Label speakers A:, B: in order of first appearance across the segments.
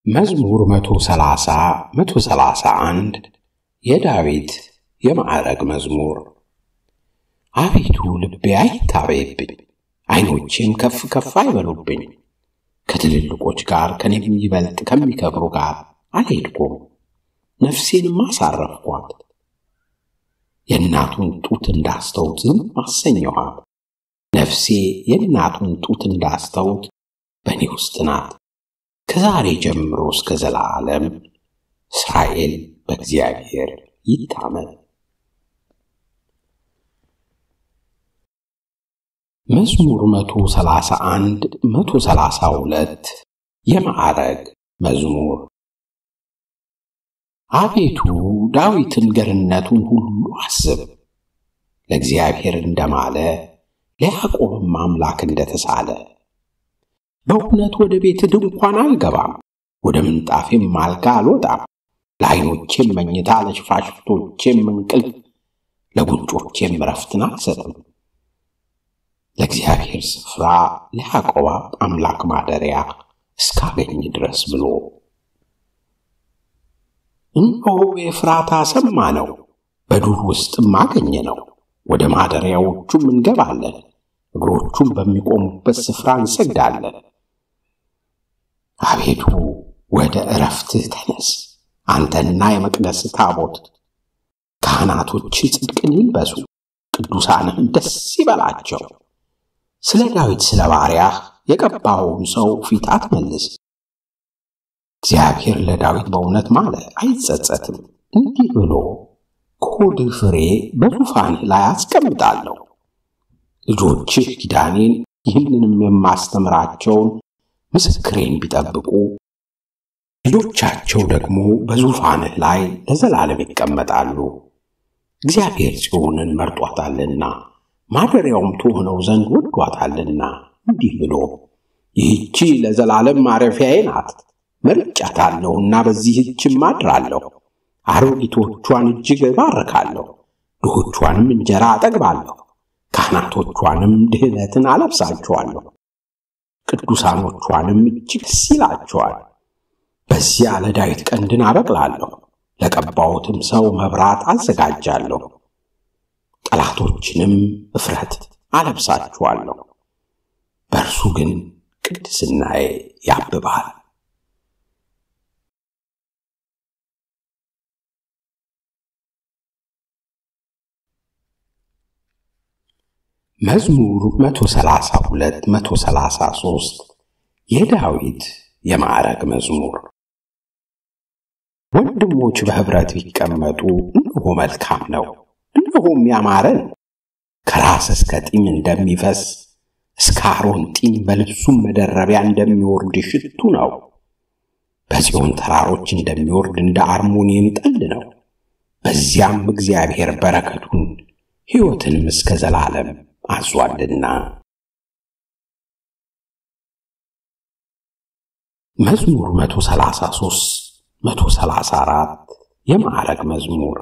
A: መዝሙር 131 የዳዊት የማዕረግ መዝሙር። አቤቱ ልቤ አይታበይብኝ፣ ዓይኖቼም ከፍ ከፍ አይበሉብኝ። ከትልልቆች ጋር ከኔም ይበልጥ ከሚከብሩ ጋር አልሄድኩም፣ ነፍሴንም አሳረፍኳት። የእናቱን ጡት እንዳስተውት ዝም አሰኘኋት። ነፍሴ የእናቱን ጡት እንዳስተውት በእኔ ውስጥ ናት። ከዛሬ ጀምሮ እስከ ዘላለም እስራኤል በእግዚአብሔር ይታመን። መዝሙር 132 የማዕረግ መዝሙር። አቤቱ ዳዊትን ገርነቱን ሁሉ አስብ። ለእግዚአብሔር እንደማለ ለያዕቆብም አምላክ እንደተሳለ። በእውነት ወደ ቤት ድንኳን አልገባም፣ ወደ ምንጣፌም አልጋ አልወጣም። ለዓይኖቼም መኝታ፣ ለሽፋሽፍቶቼም እንቅልፍ፣ ለጉንጮቼም ረፍትን አልሰጥም። ለእግዚአብሔር ስፍራ ለያዕቆብ አምላክ ማደሪያ እስካገኝ ድረስ ብሎ። እነሆ ኤፍራታ ሰማ ነው፣ በዱር ውስጥም አገኘ ነው። ወደ ማደሪያዎቹም እንገባለን፣ እግሮቹም በሚቆሙበት ስፍራ እንሰግዳለን። አቤቱ ወደ ዕረፍትህ ተነስ፣ አንተና የመቅደስ ታቦት። ካህናቶች ጽድቅን ይልበሱ፣ ቅዱሳንም ደስ ይበላቸው። ስለ ዳዊት ስለ ባሪያህ የቀባኸውን ሰው ፊት አትመልስ። እግዚአብሔር ለዳዊት በእውነት ማለ፣ አይጸጸትም። እንዲህ ብሎ ከሆድህ ፍሬ በዙፋንህ ላይ አስቀምጣለሁ። ልጆችህ ኪዳኔን ይህንንም የማስተምራቸውን ምስክሬን ቢጠብቁ፣ ልጆቻቸው ደግሞ በዙፋንህ ላይ ለዘላለም ይቀመጣሉ። እግዚአብሔር ጽዮንን መርጧታልና ማደሪያውም ትሆነው ዘንድ ወዷታልና እንዲህ ብሎ ይህቺ ለዘላለም ማረፊያዬ ናት፣ መርጫታለሁና በዚህችም አድራለሁ። አሮጊቶቿን እጅግ እባርካለሁ፣ ድሆቿንም እንጀራ አጠግባለሁ። ካህናቶቿንም ድህነትን አለብሳቸዋለሁ፣ ቅዱሳኖቿንም እጅግ ደስ ይላቸዋል። በዚያ ለዳዊት ቀንድን አበቅላለሁ፣ ለቀባሁትም ሰው መብራት አዘጋጃለሁ። ጠላቶችንም እፍረት አለብሳቸዋለሁ፣ በእርሱ ግን ቅድስናዬ ያብባል። መዝሙር 133 የዳዊት የማዕረግ መዝሙር። ወንድሞች በኅብረት ቢቀመጡ እነሆ መልካም ነው፣ እነሆም ያማረ ነው። ከራስ እስከ ጢም እንደሚፈስ እስከ አሮን ጢም በልብሱም መደረቢያ እንደሚወርድ ሽቱ ነው። በጽዮን ተራሮች እንደሚወርድ እንደ አርሞንየም ጠል ነው። በዚያም እግዚአብሔር በረከቱን ሕይወትንም እስከ ዘላለም አዟልና። መዝሙር 134 የማዕረግ መዝሙር።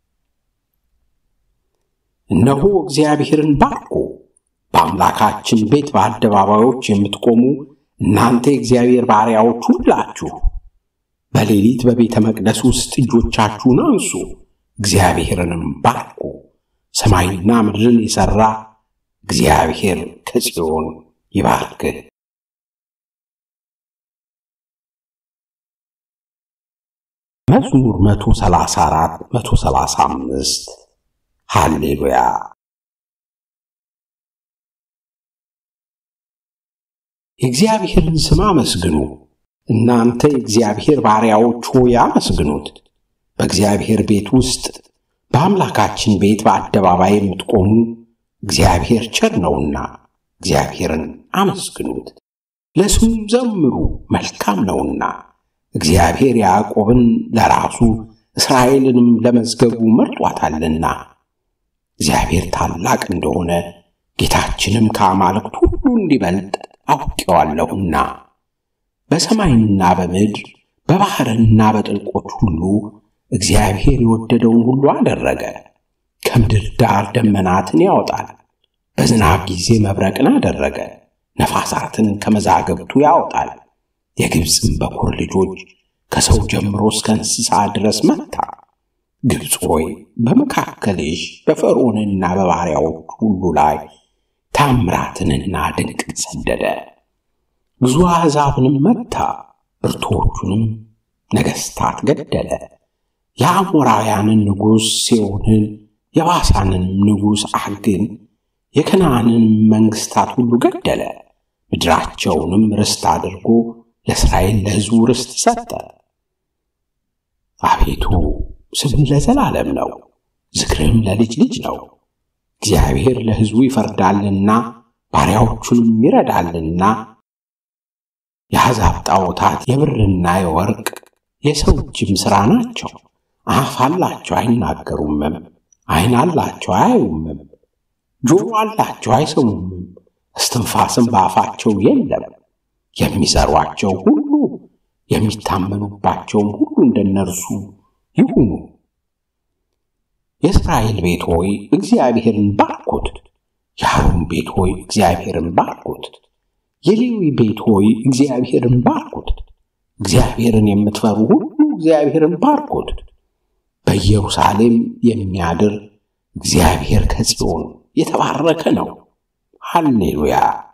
A: እነሆ እግዚአብሔርን ባርኩ፣ በአምላካችን ቤት በአደባባዮች የምትቆሙ እናንተ የእግዚአብሔር ባሪያዎች ሁላችሁ። በሌሊት በቤተ መቅደስ ውስጥ እጆቻችሁን አንሱ፣ እግዚአብሔርንም ባርኩ። ሰማይና ምድርን የሠራ እግዚአብሔር ከጽዮን ይባርክህ። መዝሙር 135 ሃሌሉያ። የእግዚአብሔርን ስም አመስግኑ፣ እናንተ የእግዚአብሔር ባሪያዎች ሆይ አመስግኑት። በእግዚአብሔር ቤት ውስጥ በአምላካችን ቤት በአደባባይ የምትቆሙ እግዚአብሔር ቸር ነውና እግዚአብሔርን አመስግኑት። ለስሙም ዘምሩ፣ መልካም ነውና። እግዚአብሔር ያዕቆብን ለራሱ እስራኤልንም ለመዝገቡ መርጧታልና። እግዚአብሔር ታላቅ እንደሆነ ጌታችንም ከአማልክት ሁሉ እንዲበልጥ አውቄዋለሁና። በሰማይና በምድር በባሕርና በጥልቆች ሁሉ እግዚአብሔር የወደደውን ሁሉ አደረገ። ከምድር ዳር ደመናትን ያወጣል፣ በዝናብ ጊዜ መብረቅን አደረገ። ነፋሳትን ከመዛግብቱ ያወጣል፣ የግብፅን በኩር ልጆች ከሰው ጀምሮ እስከ እንስሳ ድረስ መታ። ግብፅ ሆይ በመካከልሽ በፈርዖንና በባሪያዎቹ ሁሉ ላይ ታምራትንና ድንቅን ሰደደ። ብዙ አሕዛብንም መታ፣ ብርቱዎቹንም ነገሥታት ገደለ። የአሞራውያንን ንጉሥ ሴዎንን፣ የባሳንን ንጉሥ ዐግን፣ የከነዓንን መንግሥታት ሁሉ ገደለ። ምድራቸውንም ርስት አድርጎ ለእስራኤል ለሕዝቡ ርስት ሰጠ። አቤቱ ስምህ ለዘላለም ነው፣ ዝክርህም ለልጅ ልጅ ነው። እግዚአብሔር ለሕዝቡ ይፈርዳልና ባሪያዎቹንም ይረዳልና። የአሕዛብ ጣዖታት የብርና የወርቅ የሰው እጅም ሥራ ናቸው። አፍ አላቸው አይናገሩምም፣ ዓይን አላቸው አያዩምም፣ ጆሮ አላቸው አይሰሙምም፣ እስትንፋስም በአፋቸው የለም። የሚሠሩአቸው ሁሉ የሚታመኑባቸውም ሁሉ እንደነርሱ ይሁኑ። የእስራኤል ቤት ሆይ እግዚአብሔርን ባርኩት። የአሮን ቤት ሆይ እግዚአብሔርን ባርኩት። የሌዊ ቤት ሆይ እግዚአብሔርን ባርኩት። እግዚአብሔርን የምትፈሩ ሁሉ እግዚአብሔርን ባርኩት። በኢየሩሳሌም የሚያድር እግዚአብሔር ከጽዮን የተባረከ ነው። ሃሌሉያ።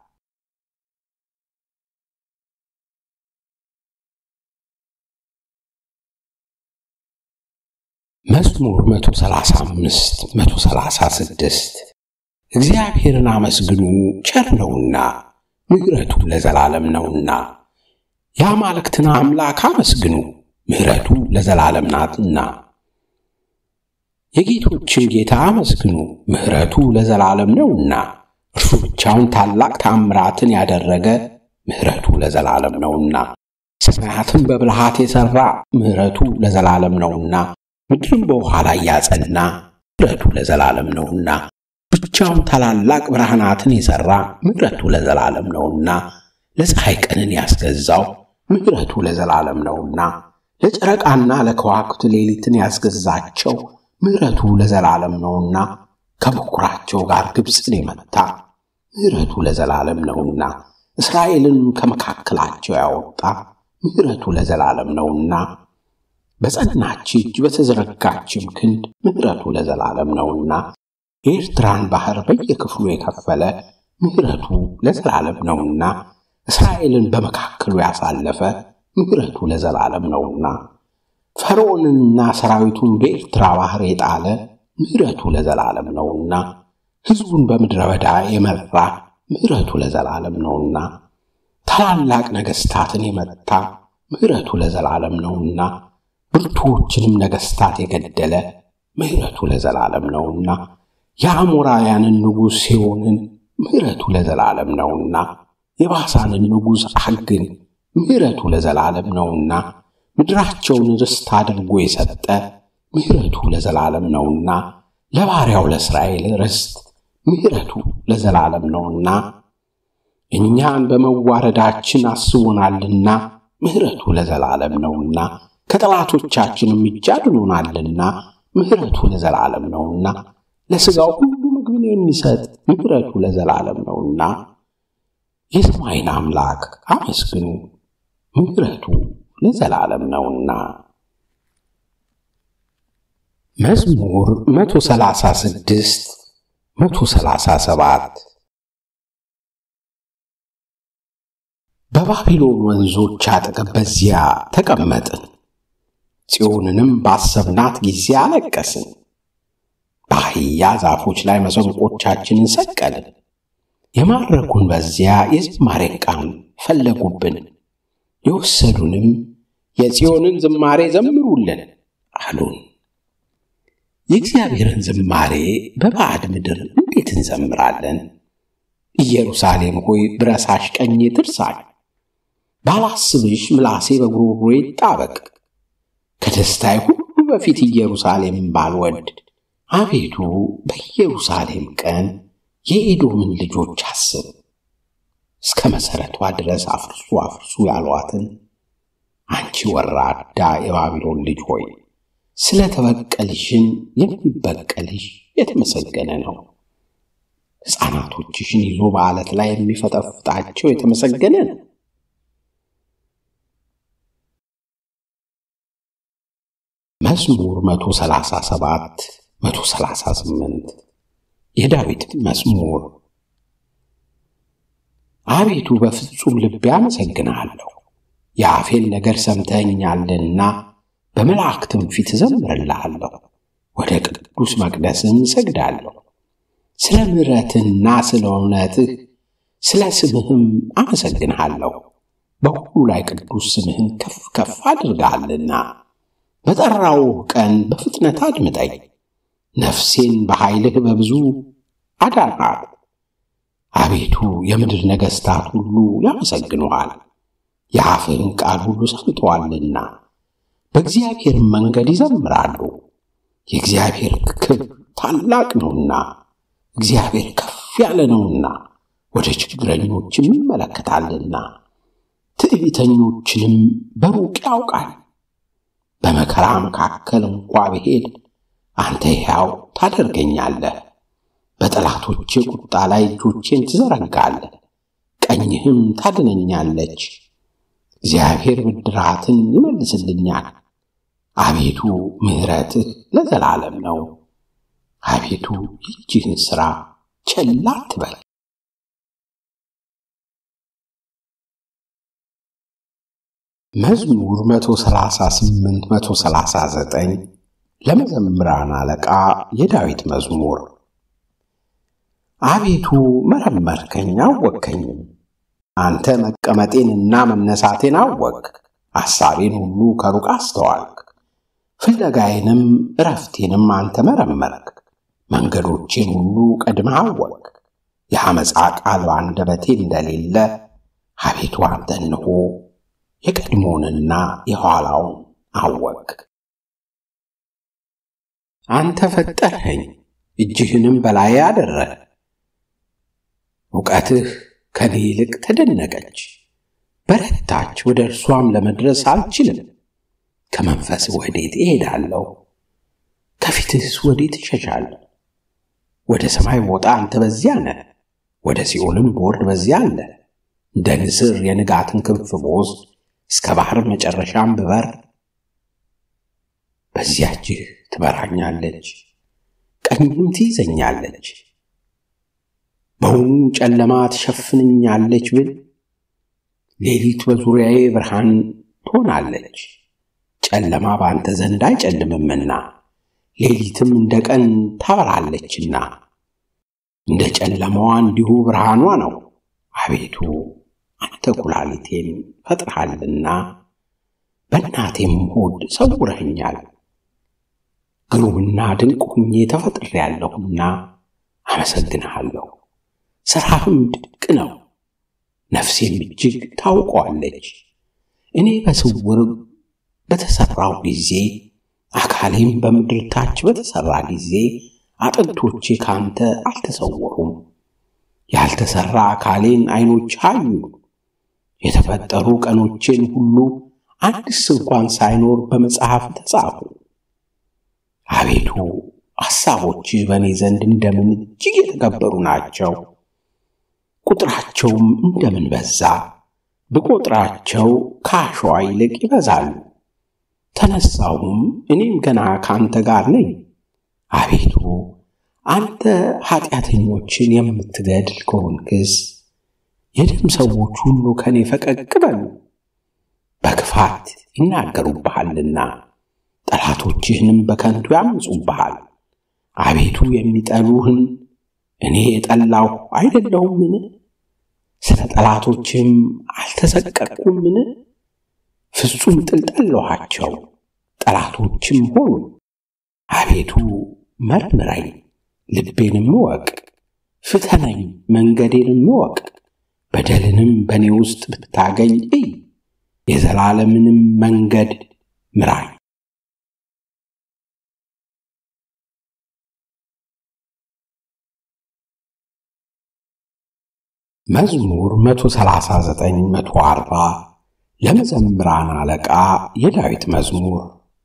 A: መዝሙር 135 136 እግዚአብሔርን አመስግኑ፣ ቸር ነውና ምሕረቱ ለዘላለም ነውና። የአማልክትን አምላክ አመስግኑ፣ ምሕረቱ ለዘላለም ናትና። የጌቶችን ጌታ አመስግኑ፣ ምሕረቱ ለዘላለም ነውና። እርሱ ብቻውን ታላቅ ተአምራትን ያደረገ ምሕረቱ ለዘላለም ነውና። ሰማያትን በብልሃት የሠራ ምሕረቱ ለዘላለም ነውና። ምድርን በውኃ ላይ ያጸና ምሕረቱ ለዘላለም ነውና። ብቻውን ታላላቅ ብርሃናትን የሠራ ምሕረቱ ለዘላለም ነውና። ለፀሐይ ቀንን ያስገዛው ምሕረቱ ለዘላለም ነውና። ለጨረቃና ለከዋክብት ሌሊትን ያስገዛቸው ምሕረቱ ለዘላለም ነውና። ከበኵራቸው ጋር ግብፅን የመታ ምሕረቱ ለዘላለም ነውና። እስራኤልን ከመካከላቸው ያወጣ ምሕረቱ ለዘላለም ነውና። በጸናች እጅ በተዘረጋችም ክንድ ምሕረቱ ለዘላለም ነውና። የኤርትራን ባሕር በየክፍሉ የከፈለ ምሕረቱ ለዘላለም ነውና። እስራኤልን በመካከሉ ያሳለፈ ምሕረቱ ለዘላለም ነውና። ፈርዖንንና ሰራዊቱን በኤርትራ ባሕር የጣለ ምሕረቱ ለዘላለም ነውና። ሕዝቡን በምድረ በዳ የመራ ምሕረቱ ለዘላለም ነውና። ታላላቅ ነገሥታትን የመታ ምሕረቱ ለዘላለም ነውና። ብርቱዎችንም ነገሥታት የገደለ ምሕረቱ ለዘላለም ነውና። የአሞራውያንን ንጉሥ ሴዎንን ምሕረቱ ለዘላለም ነውና። የባሳንን ንጉሥ ዐግን ምሕረቱ ለዘላለም ነውና። ምድራቸውን ርስት አድርጎ የሰጠ ምሕረቱ ለዘላለም ነውና። ለባሪያው ለእስራኤል ርስት ምሕረቱ ለዘላለም ነውና። እኛን በመዋረዳችን አስቦናልና ምሕረቱ ለዘላለም ነውና። ከጠላቶቻችንም እጅ አድኖናልና ምሕረቱ ለዘላለም ነውና። ለሥጋው ሁሉ ምግብን የሚሰጥ ምሕረቱ ለዘላለም ነውና። የሰማይን አምላክ አመስግኑ፣ ምሕረቱ ለዘላለም ነውና። መዝሙር 136 137 በባቢሎን ወንዞች አጠገብ በዚያ ተቀመጥን፣ ጽዮንንም ባሰብናት ጊዜ አለቀስን። በአህያ ዛፎች ላይ መሰንቆቻችንን ሰቀልን። የማረኩን በዚያ የዝማሬን ቃል ፈለጉብን። የወሰዱንም የጽዮንን ዝማሬ ዘምሩልን አሉን። የእግዚአብሔርን ዝማሬ በባዕድ ምድር እንዴት እንዘምራለን? ኢየሩሳሌም ሆይ ብረሳሽ ቀኜ ትርሳኝ። ባላስብሽ ምላሴ በጉሮሮዬ ይጣበቅ። ከደስታዬ ሁሉ በፊት ኢየሩሳሌምን ባልወድ። አቤቱ በኢየሩሳሌም ቀን የኤዶምን ልጆች አስብ። እስከ መሠረቷ ድረስ አፍርሱ አፍርሱ ያሏትን አንቺ ወራዳ የባቢሎን ልጅ ሆይ ስለ ተበቀልሽን የሚበቀልሽ የተመሰገነ ነው። ሕፃናቶችሽን ይዞ በዓለት ላይ የሚፈጠፍጣቸው የተመሰገነ ነው። መዝሙር 137 138 የዳዊት መዝሙር። አቤቱ በፍጹም ልቤ አመሰግንሃለሁ፣ የአፌን ነገር ሰምተኸኛልና በመላእክትም ፊት እዘምርልሃለሁ። ወደ ቅዱስ መቅደስም እሰግዳለሁ። ስለ ምሕረትህና ስለ እውነትህ ስለ ስምህም አመሰግንሃለሁ። በሁሉ ላይ ቅዱስ ስምህን ከፍ ከፍ አድርገሃልና በጠራሁህ ቀን በፍጥነት አድምጠኝ። ነፍሴን በኃይልህ በብዙ አዳንሃት። አቤቱ የምድር ነገሥታት ሁሉ ያመሰግኑሃል፣ የአፍህን ቃል ሁሉ ሰምተዋልና በእግዚአብሔር መንገድ ይዘምራሉ። የእግዚአብሔር ክብር ታላቅ ነውና እግዚአብሔር ከፍ ያለ ነውና ወደ ችግረኞችም ይመለከታልና ትዕቢተኞችንም በሩቅ ያውቃል። በመከራ መካከል እንኳ ብሄድ አንተ ሕያው ታደርገኛለህ። በጠላቶቼ ቁጣ ላይ እጆቼን ትዘረጋለህ፣ ቀኝህም ታድነኛለች። እግዚአብሔር ብድራትን ይመልስልኛል። አቤቱ ምሕረትህ ለዘላለም ነው። አቤቱ የእጅህን ሥራ ቸል አትበል። መዝሙር 138 139 ለመዘምራን አለቃ የዳዊት መዝሙር። አቤቱ መረመርከኝ አወቅከኝም። አንተ መቀመጤንና መነሳቴን አወቅ። ሐሳቤን ሁሉ ከሩቅ አስተዋልክ። ፍለጋዬንም ዕረፍቴንም አንተ መረመርክ። መንገዶቼን ሁሉ ቀድመህ አወቅ። የዓመፃ ቃል በአንደበቴ እንደሌለ አቤቱ አንተ እነሆ የቀድሞውንና የኋላውን አወቅ። አንተ ፈጠርኸኝ፣ እጅህንም በላዬ አደረህ። ዕውቀትህ ከኔ ይልቅ ተደነቀች፣ በረታች፣ ወደ እርሷም ለመድረስ አልችልም። ከመንፈስህ ወዴት እሄዳለሁ? ከፊትህስ ወዴት እሸሻለሁ? ወደ ሰማይ ብወጣ አንተ በዚያ ነህ፣ ወደ ሲኦልም ብወርድ በዚያ አለ። እንደ ንስር የንጋትን ክንፍ ብወስድ እስከ ባሕር መጨረሻም ብበር በዚያ እጅህ ትመራኛለች፣ ቀኝም ትይዘኛለች። በውኑ ጨለማ ትሸፍነኛለች ብል ሌሊት በዙሪያዬ ብርሃን ትሆናለች። ጨለማ በአንተ ዘንድ አይጨልምምና ሌሊትም እንደ ቀን ታበራለችና እንደ ጨለማዋ እንዲሁ ብርሃኗ ነው። አቤቱ አንተ ኩላሊቴን ፈጥረሃልና በእናቴም ሆድ ሰውረኸኛል። ግሩምና ድንቅ ሁኜ ተፈጥሬአለሁና አመሰግንሃለሁ። ሥራህም ድንቅ ነው፣ ነፍሴም እጅግ ታውቀዋለች። እኔ በስውር በተሠራሁ ጊዜ አካሌም በምድር ታች በተሠራ ጊዜ አጥንቶቼ ካንተ አልተሰወሩም። ያልተሠራ አካሌን ዐይኖች አዩ። የተፈጠሩ ቀኖቼን ሁሉ አንድስ እንኳን ሳይኖር በመጽሐፍ ተጻፉ። አቤቱ ሐሳቦችህ በእኔ ዘንድ እንደምን እጅግ የተከበሩ ናቸው! ቁጥራቸውም እንደምን በዛ! ብቆጥራቸው ከአሸዋ ይልቅ ይበዛሉ። ተነሳሁም እኔም ገና ካንተ ጋር ነኝ። አቤቱ አንተ ኃጢአተኞችን የምትገድል ከሆንክስ የደም ሰዎች ሁሉ ከኔ ፈቀቅ በሉ። በክፋት ይናገሩብሃልና ጠላቶችህንም በከንቱ ያምፁብሃል። አቤቱ የሚጠሉህን እኔ የጠላሁ አይደለሁምን? ስለ ጠላቶችህም አልተሰቀቅሁምን? ፍጹም ጥል ጠላኋቸው፣ ጠላቶችም ሆኑ። አቤቱ መርምረኝ፣ ልቤንም እወቅ። ፍተነኝ፣ መንገዴንም እወቅ። በደልንም በእኔ ውስጥ ብታገኝ እይ፣ የዘላለምንም መንገድ ምራኝ። መዝሙር 139 140 ለመዘምራን አለቃ የዳዊት መዝሙር።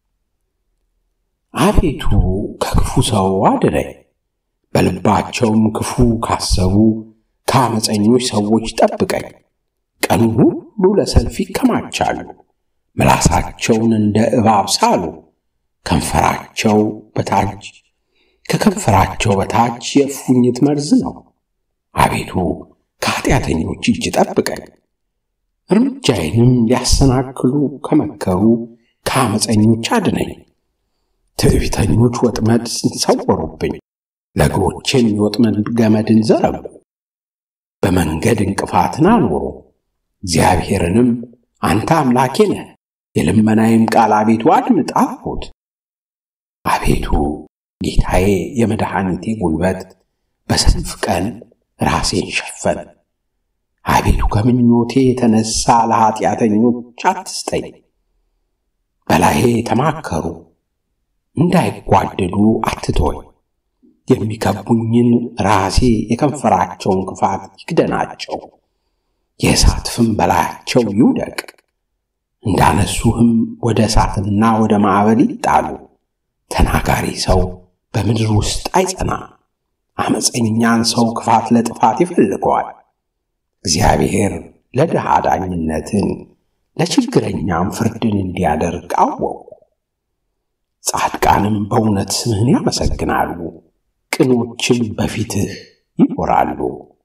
A: አቤቱ ከክፉ ሰው አድነኝ፣ በልባቸውም ክፉ ካሰቡ ከአመፀኞች ሰዎች ጠብቀኝ። ቀኑ ሁሉ ለሰልፍ ይከማቻሉ፣ ምላሳቸውን እንደ እባብ ሳሉ፣ ከከንፈራቸው በታች የእፉኝት መርዝ ነው። አቤቱ ከኃጢአተኞች እጅ ጠብቀኝ፣ እርምጃዬንም ሊያሰናክሉ ከመከሩ ከአመፀኞች አድነኝ። ትዕቢተኞች ወጥመድ ሰወሩብኝ፣ ለእግሮቼም የወጥመድ ገመድን ዘረጉ። በመንገድ እንቅፋትን አኖሩ። እግዚአብሔርንም አንተ አምላኬ ነህ፣ የልመናዬም ቃል አቤቱ አድምጥ አልሁት። አቤቱ ጌታዬ የመድኃኒቴ ጉልበት፣ በሰንፍ ቀን ራሴን ሸፈን። አቤቱ ከምኞቴ የተነሣ ለኃጢአተኞች አትስጠኝ። በላዬ ተማከሩ፣ እንዳይጓደዱ አትተወኝ። የሚከቡኝን ራሴ የከንፈራቸውን ክፋት ይክደናቸው። የእሳት ፍም በላያቸው ይውደቅ፣ እንዳነሱህም ወደ እሳትና ወደ ማዕበል ይጣሉ። ተናጋሪ ሰው በምድር ውስጥ አይጸና፣ አመፀኛን ሰው ክፋት ለጥፋት ይፈልገዋል። እግዚአብሔር ለድሃ ዳኝነትን ለችግረኛም ፍርድን እንዲያደርግ አወቁ። ጻድቃንም በእውነት ስምህን ያመሰግናሉ፣ ቅኖችም በፊትህ ይኖራሉ።